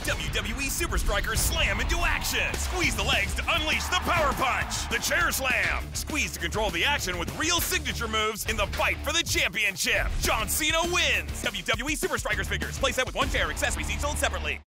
WWE Super Strikers slam into action. Squeeze the legs to unleash the power punch. The chair slam. Squeeze to control the action with real signature moves in the fight for the championship. John Cena wins. WWE Super Strikers figures. Play set with one chair. Accessories each sold separately.